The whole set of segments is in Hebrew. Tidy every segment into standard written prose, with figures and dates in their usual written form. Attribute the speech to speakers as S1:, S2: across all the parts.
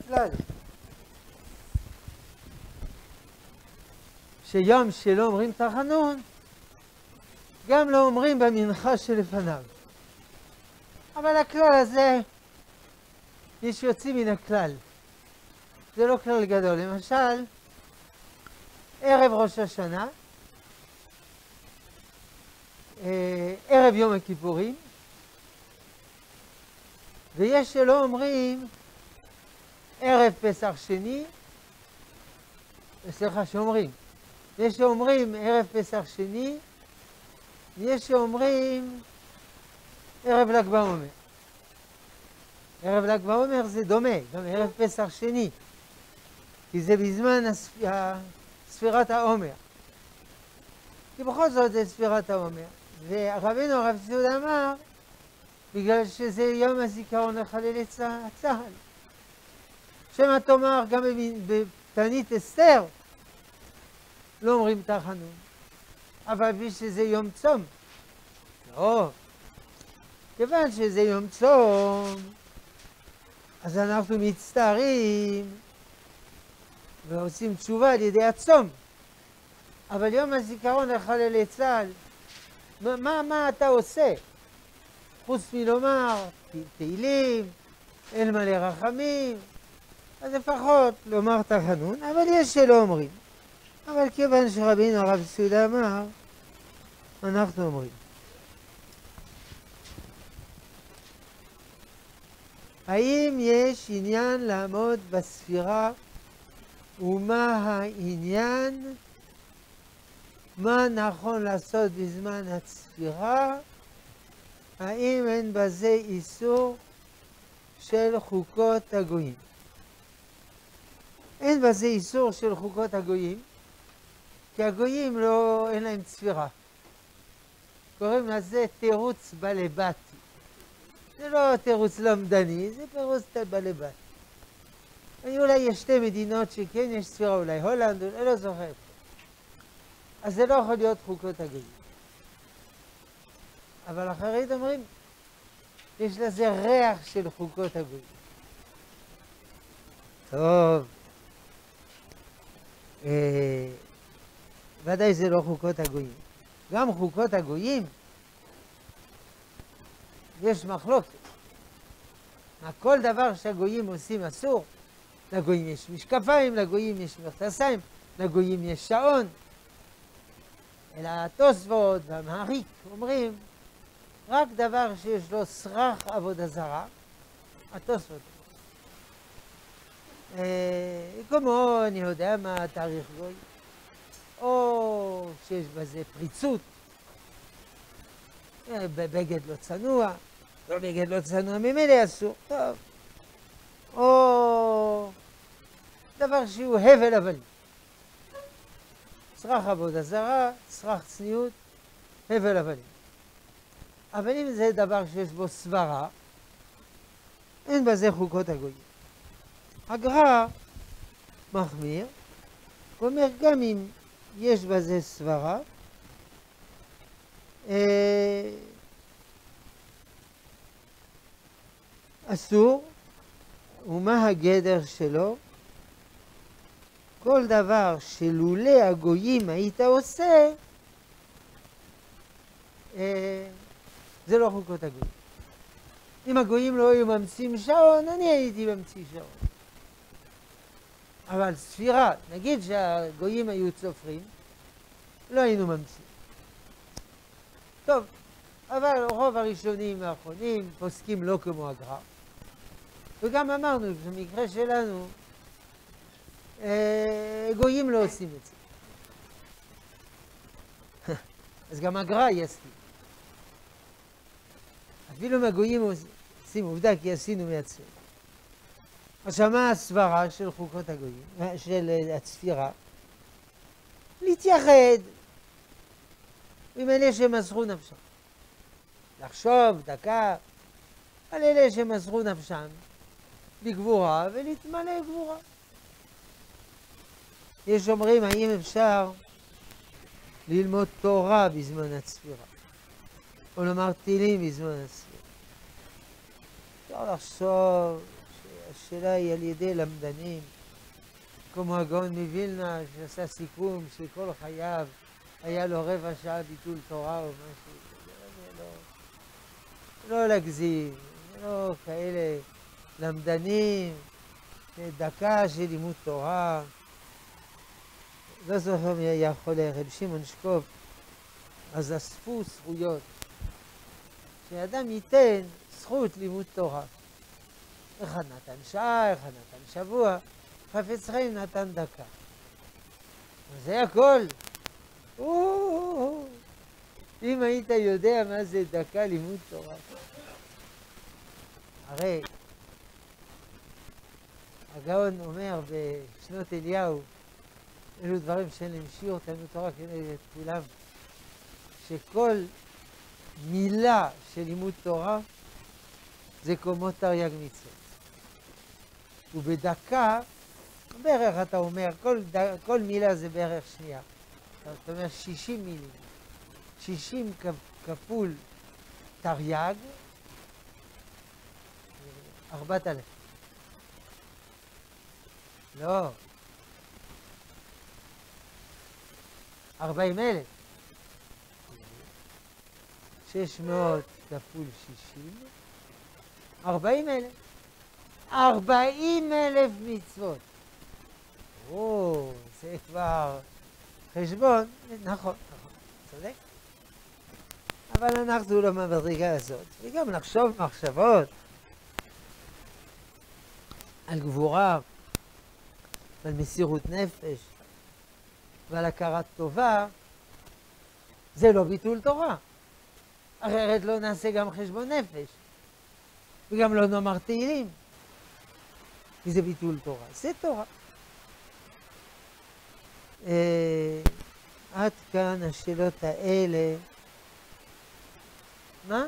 S1: הכלל שיום שלא אומרים תחנון, גם לא אומרים במנחה שלפניו. אבל הכלל הזה, יש יוצאים מן הכלל. זה לא כלל גדול. למשל, ערב ראש השנה, ערב יום הכיפורים, ויש שלא אומרים ערב פסח שני, סליחה, שאומרים. יש שאומרים ערב פסח שני, ויש שאומרים ערב ל"ג בעומר. ערב ל"ג בעומר זה דומה, גם ערב פסח שני, כי זה בזמן ספירת העומר. כי בכל זאת זה ספירת העומר. ורבנו הרב ציודה אמר, בגלל שזה יום הזיכרון לחללי צה"ל. שמא תאמר גם בתענית אסתר, לא אומרים תחנון. אבל בשביל שזה יום צום. לא. כיוון שזה יום צום, אז אנחנו מצטערים ועושים תשובה על ידי הצום. אבל יום הזיכרון לחללי צה"ל, מה אתה עושה? חוץ מלומר תהילים, אל מלא רחמים, אז לפחות לומר תחנון, אבל יש שלא אומרים. אבל כיוון שרבינו הרב ציודה אמר, אנחנו אומרים. האם יש עניין לעמוד בספירה, ומה העניין? מה נכון לעשות בזמן הספירה? האם אין בזה איסור של חוקות הגויים? אין בזה איסור של חוקות הגויים, כי הגויים אין להם ספירה. קוראים לזה תירוץ בלבתי. זה לא תירוץ למדני, זה תירוץ בלבתי. אולי יש שתי מדינות שכן יש ספירה, אולי הולנד, אני לא זוכר. אז זה לא יכול להיות חוקות הגויים. אבל אחרת אומרים, יש לזה ריח של חוקות הגויים. טוב. ודאי זה לא חוקות הגויים. גם חוקות הגויים, יש מחלוקת. כל דבר שהגויים עושים אסור. לגויים יש משקפיים, לגויים יש מכנסיים, לגויים יש שעון. אלא התוספות והמעריק אומרים, רק דבר שיש לו סרח עבודה זרה, התוספות. כמו, אני יודע מה, תאריך גוי, או שיש בזה פריצות, בבגד לא צנוע, לא בגד לא צנוע, ממילא אסור, טוב. או דבר שהוא הבל הבלים. סרח עבודה זרה, סרח צניעות, הבל הבלים. אבל אם זה דבר שיש בו סברה, אין בזה חוקות הגויים. הגר"א מחמיר, ואומר גם אם יש בזה סברה, אסור, ומה הגדר שלו? כל דבר שלולא הגויים היית עושה, זה לא חוקות הגויים. אם הגויים לא היו ממציאים שעון, אני הייתי ממציא שעון. אבל ספירה, נגיד שהגויים היו צופרים, לא היינו ממציאים. טוב, אבל רוב הראשונים והאחרונים פוסקים לא כמו הגר"א. וגם אמרנו, במקרה שלנו, גויים לא עושים את זה. אז גם הגר"א יסכים. אפילו מהגויים עושים עובדה כי עשינו מעצמנו. עכשיו מה הסברה של חוקות הגויים, של הספירה? להתייחד עם אלה שמסרו נפשם. לחשוב דקה על אלה שמסרו נפשם בגבורה ולהתמלא גבורה. יש אומרים האם אפשר ללמוד תורה בזמן הספירה או לומר תהילים בזמן הספירה. אפשר לחשוב השאלה היא על ידי למדנים, כמו הגאון מווילנה שעשה סיכום שכל חייו היה לו רבע שעה ביטול תורה או משהו. לא להגזים, לא כאלה למדנים, דקה של לימוד תורה. לא זוכר מי היה חולה, רב שמעון שקוף, אז אספו זכויות. שאדם ייתן זכות לימוד תורה. אחד נתן שעה, אחד נתן שבוע, חפץ חיים נתן דקה. זה הכל. אם היית יודע מה זה דקה לימוד תורה. הרי הגאון אומר בשנות אליהו, אלו דברים שאין להם שיעור, תלמוד תורה כנגד כולם, שכל מילה של לימוד תורה זה כמו תרי"ג מצוות. ובדקה, בערך אתה אומר, כל מילה זה בערך שנייה. אתה אומר 60 מילים. 60 כפול תרי"ג, 4,000. לא. 40,000. 600 כפול 60, 40,000. 40,000 מצוות. זה כבר חשבון, נכון, צודק. אבל אנחנו לא במדרגה הזאת, וגם לחשוב מחשבות על גבורה, על מסירות נפש ועל הכרת טובה, זה לא ביטול תורה. אחרת לא נעשה גם חשבון נפש, וגם לא נאמר תהילים, כי זה ביטול תורה. זה תורה. עד כאן השאלות האלה. מה?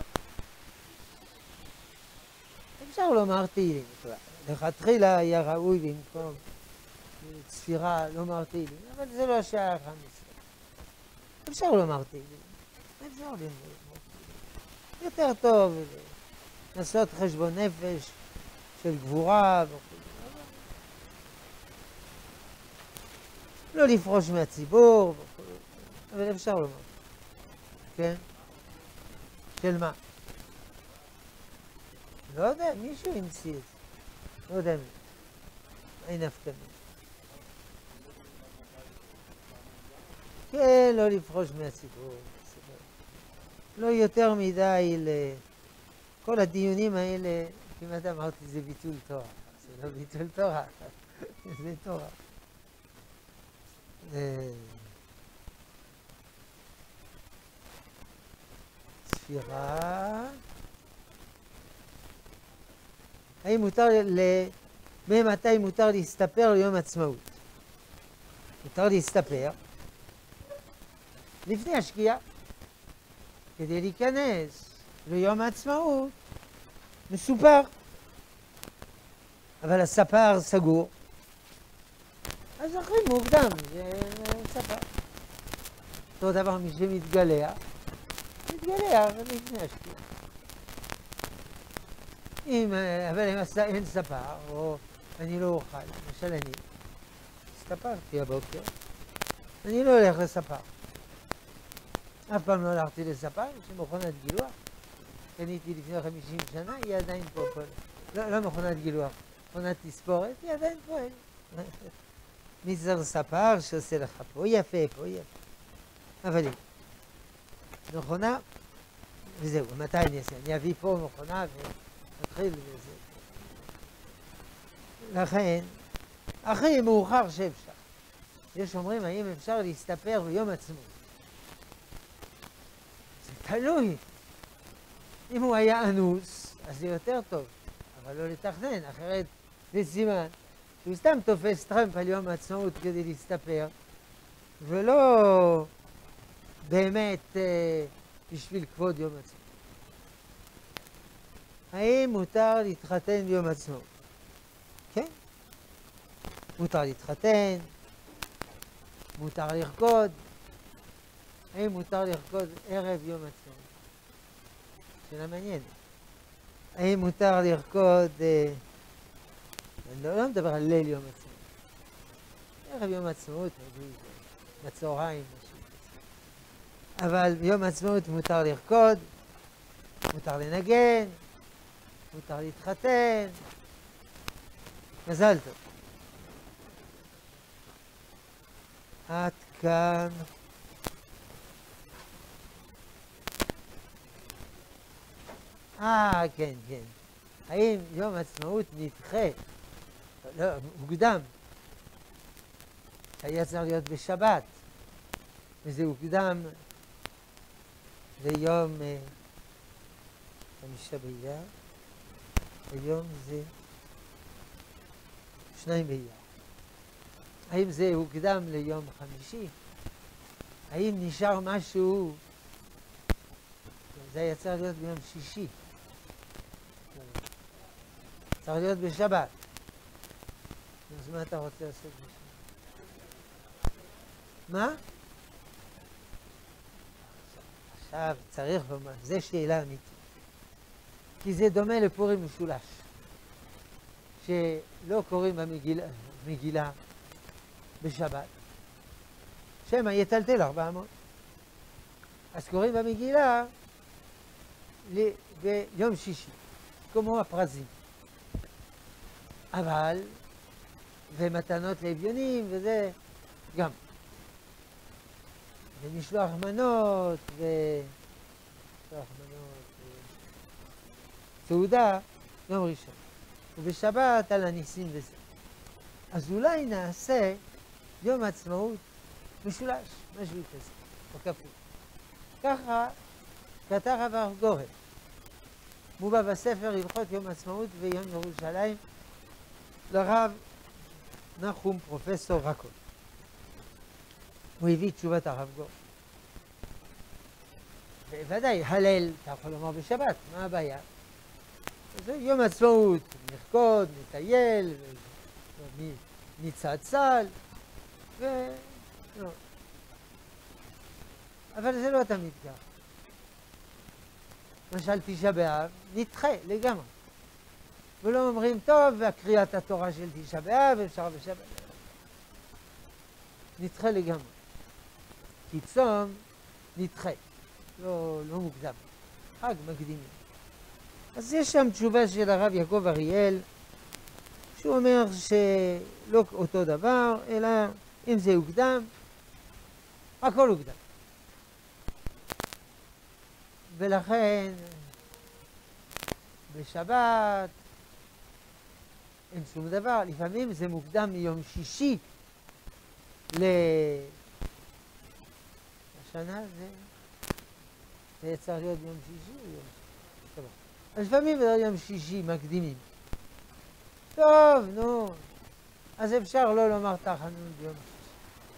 S1: אפשר לומר תהילים. לכתחילה היה ראוי במקום ספירה לומר תהילים, אבל זה לא שייך המצוות. אפשר לומר תהילים. אפשר לומר תהילים. יותר טוב לעשות חשבון נפש של גבורה וכו'. לא לפרוש מהציבור וכו'. אבל אפשר לומר. כן? של מה? לא יודע, מישהו המציא את זה. לא יודע מי. אין נפקא מינה. כן, לא לפרוש מהציבור. לא יותר מדי כל הדיונים האלה, כמעט אמרתי, זה ביטול תורה. זה לא ביטול תורה, זה תורה. ספירה. האם מותר במתי מותר להסתפר ליום עצמאות? מותר להסתפר לפני השקיעה, כדי להיכנס ליום העצמאות מסופר. אבל הספר סגור, אז אחרי מוקדם זה ספר. אותו דבר מי שמתגלח, מתגלח לפני השקיעה. אבל אם אין ספר, או אני לא אוכל, למשל אני הסתפרתי הבוקר, אני לא הולך לספר. אף פעם לא הלכתי לספר, יש מכונת גילוח. קניתי לפני 50 שנה, היא עדיין פה. לא מכונת גילוח, מכונת תספורת, היא עדיין פועלת. מי צריך ספר שעושה לך פה יפה, פה יפה. אבל היא מכונה, וזהו, מתי אני אעשה? אני אביא פה מכונה ונתחיל בזה. לכן, הכי מאוחר שאפשר. יש אומרים, האם אפשר להסתפר ביום עצמאות? תלוי. אם הוא היה אנוס, אז זה יותר טוב, אבל לא לתכנן, אחרת זה סימן שהוא סתם תופס טרמפ על יום העצמאות כדי להסתפר, ולא באמת בשביל כבוד יום העצמאות. האם מותר להתחתן ביום העצמאות? כן. מותר להתחתן, מותר לרקוד. האם מותר לרקוד ערב יום העצמאות? שאלה מעניינת. האם מותר לרקוד אני לא מדבר על ליל יום עצמאות. ערב יום עצמאות, בצהריים, אבל ביום עצמאות מותר לרקוד, מותר לנגן, מותר להתחתן. מזל טוב. עד כאן. כן, כן. האם יום עצמאות נדחה? לא, מוקדם. היה צריך להיות בשבת, וזה הוקדם ליום 5 באייר, היום זה 2 באייר. האם זה הוקדם ליום חמישי? האם נשאר משהו? זה היה צריך להיות ביום שישי. צריך להיות בשבת. אז מה אתה רוצה לעשות בשבת? מה? עכשיו צריך לומר, זה שאלה אמיתית. כי זה דומה לפורים משולש. שלא קוראים במגילה בשבת. שמא יטלטל 400. אז קוראים במגילה ביום שישי, כמו הפרזים. אבל, ומתנות לאביונים, וזה גם. ומשלוח מנות, סעודה, יום ראשון. ובשבת על הניסים וזה. אז אולי נעשה יום עצמאות משולש, משהו כזה, או כפול. ככה כתב הרב גורן. מובא בספר הלכות יום עצמאות ויום ירושלים לרב נחום פרופסור רקון. הוא הביא תשובת הרב גורן. בוודאי, הלל, אתה יכול לומר בשבת, מה הבעיה? זה יום עצמאות, נרקוד, נטייל, נצלצל, לא. אבל זה לא תמיד כך. למשל תשעה באב, נדחה לגמרי. ולא אומרים, טוב, והקריאת התורה של תשעה באב, אפשר בשבת. נדחה לגמרי. כי צום, נדחה. לא מוקדם. חג מקדימים. אז יש שם תשובה של הרב יעקב אריאל, שהוא אומר שלא אותו דבר, אלא אם זה הוקדם, הכל הוקדם. ולכן בשבת אין שום דבר, לפעמים זה מוקדם מיום שישי השנה זה צריך להיות יום שישי או יום שבת. אז לפעמים זה יום שישי מקדימים. טוב, נו, אז אפשר לא לומר תחנון ביום שישי.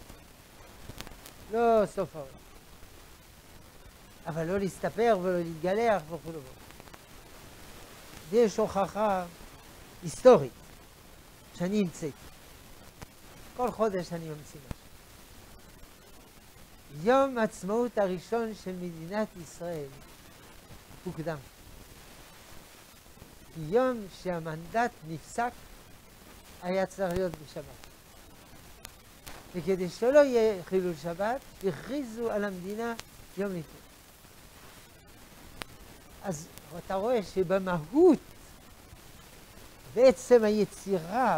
S1: לא סוף העולם. אבל לא להסתפר ולא להתגלח וכו'. יש הוכחה היסטורית שאני המצאתי. כל חודש אני ממציא משהו. יום העצמאות הראשון של מדינת ישראל הוקדם. יום שהמנדט נפסק היה צריך להיות בשבת. וכדי שלא יהיה חילול שבת, הכריזו על המדינה יום לפני. אז אתה רואה שבמהות, בעצם היצירה,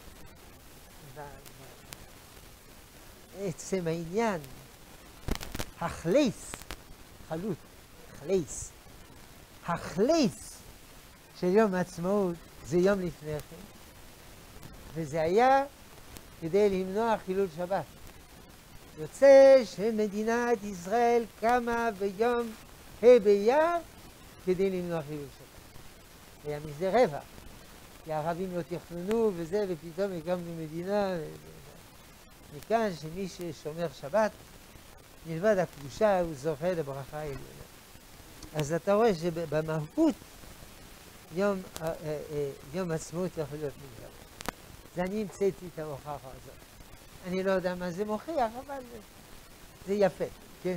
S1: בעצם העניין, החליס, חלוט, חליס, החליס של יום העצמאות זה יום לפני כן, וזה היה כדי למנוע חילול שבת. יוצא שמדינת ישראל קמה ביום ה' באייר כדי למנוע חילול שבת. היה מזה רווח, כי הערבים לא תכננו וזה, ופתאום הקמנו מדינה. מכאן שמי ששומר שבת, מלבד הקדושה, הוא זוכה לברכה העליונה. אז אתה רואה שבמהות יום עצמאות יכול להיות מגדר. זה אני המצאתי את ההוכחה הזאת. אני לא יודע מה זה מוכיח, אבל זה יפה, כן?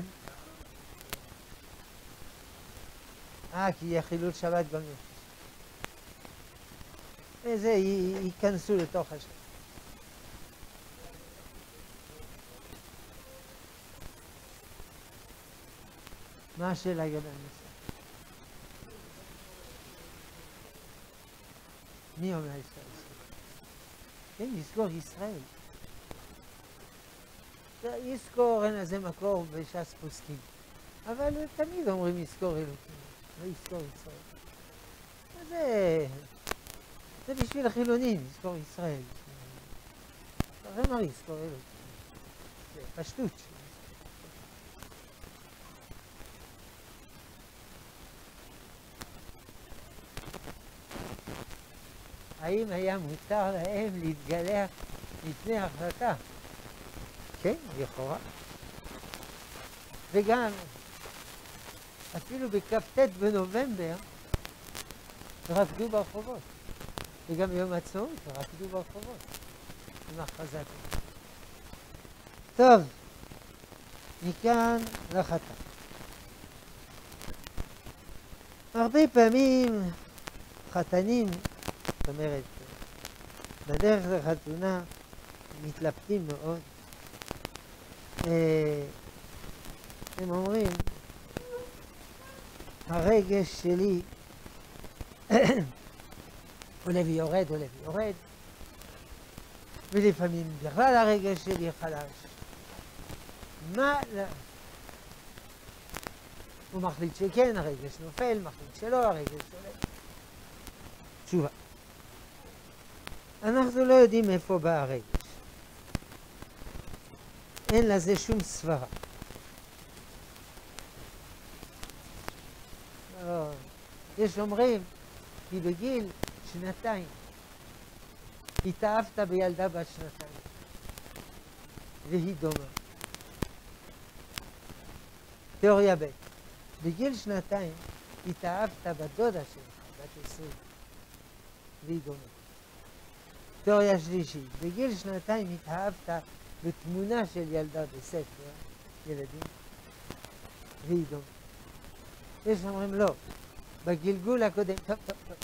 S1: כי יהיה חילול שבת גם יום שישי. וזה ייכנסו לתוך השם. מה השאלה לגבי הנושא? מי אומר ישראל? כן, יזכור ישראל. יזכור, אין לזה מקור בש"ס פוסקים. אבל תמיד אומרים יזכור אלוקים, לא יזכור ישראל. זה בשביל החילונים, יזכור ישראל. זה אמר יזכור אלוקים. זה פשטות. האם היה מותר להם להתגלח לפני החלטה? כן, לכאורה. וגם, אפילו בכ"ט בנובמבר, רקדו ברחובות. וגם ביום העצמאות רקדו ברחובות. עם הכרזת. טוב, מכאן לחתן. הרבה פעמים חתנים, זאת אומרת, בדרך לחתונה מתלבטים מאוד. הם אומרים, הרגש שלי עולה ויורד, עולה ויורד, ולפעמים בכלל הרגש שלי חלש. מה? הוא מחליט שכן, הרגש נופל, מחליט שלא, הרגש עולה. תשובה. אנחנו לא יודעים איפה בא הרגש. אין לזה שום סברה. יש אומרים כי בגיל 2 התאהבת בילדה בת 2 והיא דומה. תיאוריה ב' בגיל 2 התאהבת בדודה שלך, בת 20 והיא דומה. תיאוריה שלישית, בגיל 2 התאהבת בתמונה של ילדה בספר ילדים והיא דומה. יש אומרים לא, בגלגול הקודם, טוב,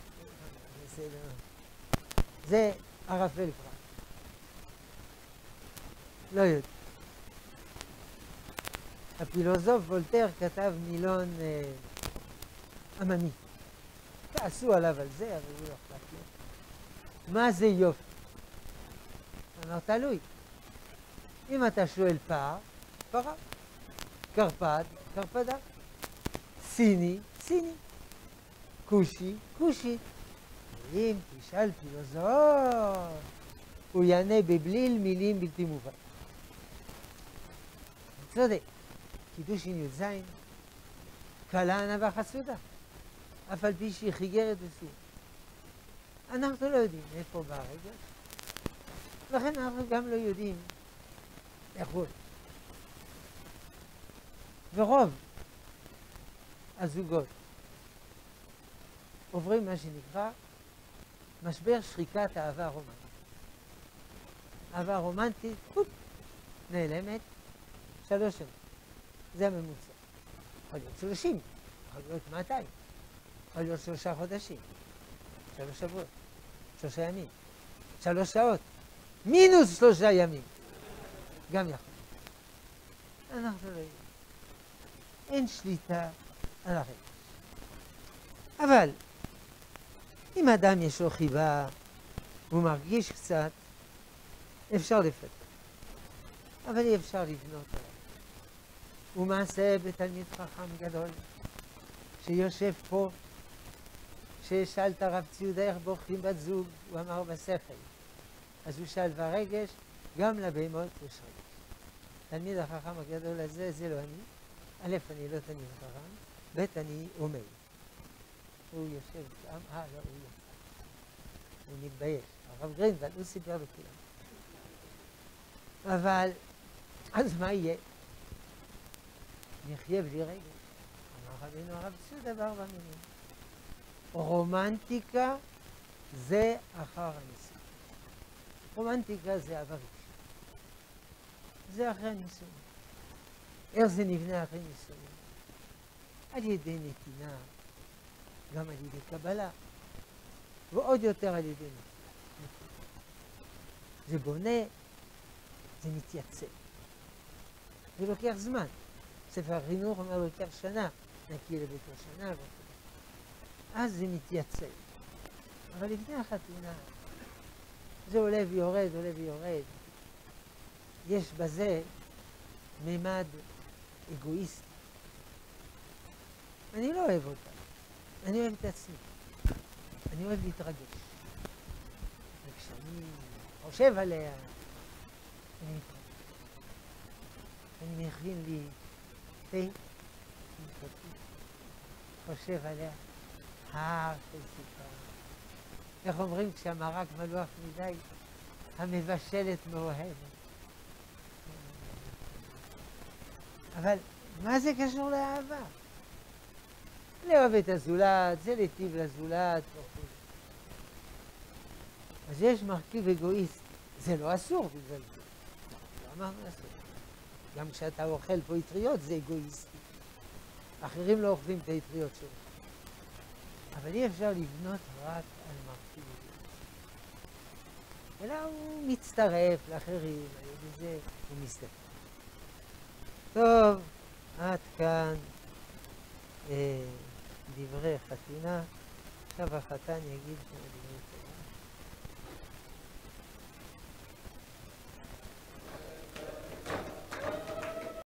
S1: זה ערפל פרט. לא יודע. הפילוסוף וולטר כתב מילון עממי. כעסו עליו על זה, אבל הוא לא אכפת לו. מה זה יופי? אמר תלוי. אם אתה שואל פער, פרה. קרפד, קרפדה. סיני, סיני. כושי, כושי. אם תשאל פילוסוף, הוא יענה בבליל מילים בלתי מובן. צודק. קידושין י"ז, קלה ענווה חסודה, אף על פי שהיא חיגרת וסור. אנחנו לא יודעים איפה בא הרגש, לכן אנחנו גם לא יודעים איך הוא. ורוב הזוגות עוברים מה שנקרא משבר שחיקת אהבה רומנטית. אהבה רומנטית, נעלמת 3 שנים. זה הממוצע. יכול להיות 30, יכול להיות 200, יכול להיות 3 חודשים, 3 שבועות, 3 ימים, 3 שעות, מינוס 3 ימים. גם יכול. אנחנו לא יודעים. אין שליטה על הרגש. אבל אם אדם יש לו חיבה והוא מרגיש קצת, אפשר לפתח. אבל אי אפשר לבנות עליו. ומעשה בתלמיד חכם גדול שיושב פה, ששאל את הרב ציודה איך בורחים בת זוג, הוא אמר בשכל. אז הוא שאל והרגש, גם לבהמות יש רגש. תלמיד החכם הגדול הזה, זה לא אני. א', אני לא תלמיד חכם, ב', אני עומד. הוא יושב שם, לא, הוא יצא. הוא מתבייש. הרב גרינוולד, הוא סיפר לכולם. אבל, אז מה יהיה? נחיה בלי רגש. אמר רבינו הרב ציודה ב4 מילים. רומנטיקה זה אחר הנישואים. רומנטיקה זה עבר רגשי. זה אחרי הנישואים. איך זה נבנה אחרי נישואים? על ידי נתינה, גם על ידי קבלה. ועוד יותר על ידי מצוות. זה בונה, זה מתייצב. זה לוקח זמן. ספר החינוך אומר לוקח שנה, נקי לבית השנה, אז זה מתייצב. אבל לפני החתונה, זה עולה ויורד, עולה ויורד. יש בזה ממד אגואיסטי. אני לא אוהב אותה. אני אוהב את עצמי. אני אוהב להתרגש. וכשאני חושב עליה, אני מתרגש. אני מכין לי תה, חושב עליה, הר של סיפר. איך אומרים כשהמרק מלוח מדי, המבשלת מאוהבת. אבל מה זה קשור לאהבה? לאהוב את הזולת, זה להיטיב לזולת וכו'. אז יש מרכיב אגואיסטי, זה לא אסור בגלל זה. לא אמרנו אסור. גם כשאתה אוכל פה אטריות זה אגואיסטי. אחרים לא אוכלים את האטריות שלך. אבל אי אפשר לבנות רק על מרכיב אגואיסטי. אלא הוא מצטרף לאחרים, על ידי זה הוא מסתכל. טוב, עד כאן דברי חתונה. עכשיו החתן יגיד כמה דברי